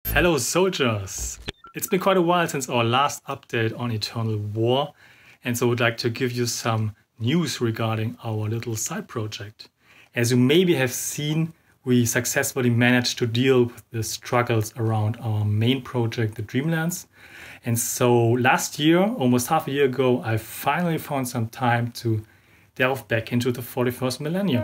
Hello soldiers! It's been quite a while since our last update on Eternal War, and so I would like to give you some news regarding our little side project. As you maybe have seen, we successfully managed to deal with the struggles around our main project, the Dreamlands. And so last year, almost half a year ago, I finally found some time to delve back into the 41st millennium.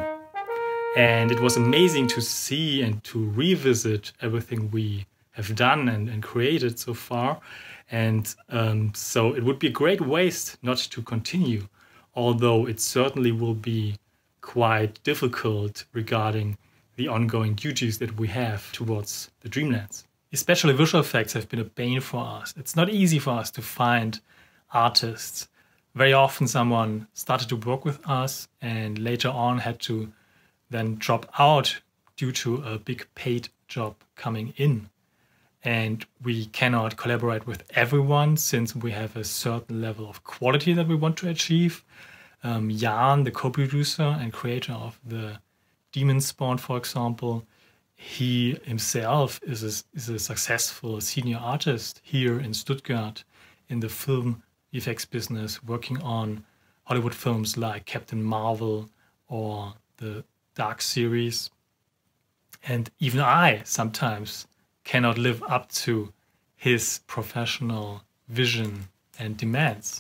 And it was amazing to see and to revisit everything we have done and created so far. And so it would be a great waste not to continue, although it certainly will be quite difficult regarding the ongoing duties that we have towards the Dreamlands. Especially visual effects have been a bane for us. It's not easy for us to find artists. Very often someone started to work with us and later on had to then drop out due to a big paid job coming in. And we cannot collaborate with everyone since we have a certain level of quality that we want to achieve. Jan, the co-producer and creator of the Demon Spawn, for example, he himself is a successful senior artist here in Stuttgart in the film effects business, working on Hollywood films like Captain Marvel or the Dark series. And even I sometimes cannot live up to his professional vision and demands.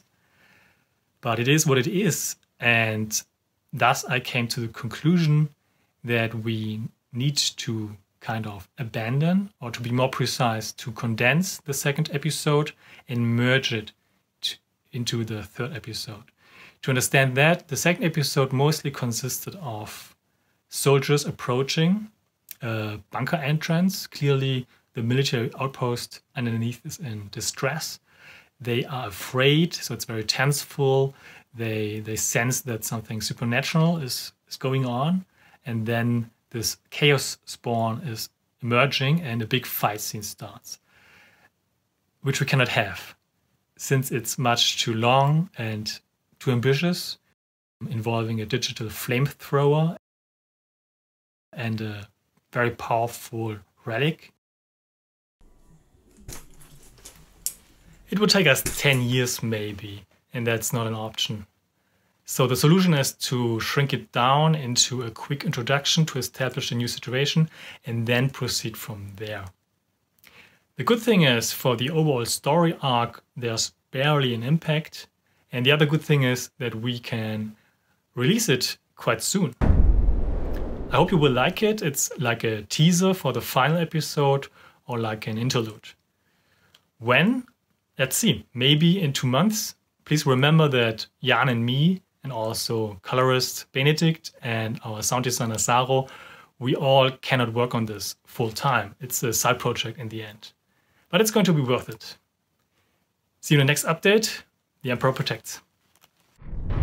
But it is what it is. And thus I came to the conclusion that we need to kind of abandon, or to be more precise, to condense the second episode and merge it into the third episode. To understand that, the second episode mostly consisted of soldiers approaching a bunker entrance. Clearly, the military outpost underneath is in distress. They are afraid, so it's very tenseful. They sense that something supernatural is going on. And then this chaos spawn is emerging and a big fight scene starts, which we cannot have since it's much too long and too ambitious, involving a digital flamethrower and a very powerful relic. It would take us 10 years maybe, and that's not an option. So the solution is to shrink it down into a quick introduction to establish a new situation and then proceed from there. The good thing is, for the overall story arc, there's barely an impact. And the other good thing is that we can release it quite soon. I hope you will like it. It's like a teaser for the final episode or like an interlude. When? Let's see, maybe in 2 months. Please remember that Jan and me, and also colorist Benedikt and our sound designer Saro, we all cannot work on this full time. It's a side project in the end. But it's going to be worth it. See you in the next update. The Emperor protects.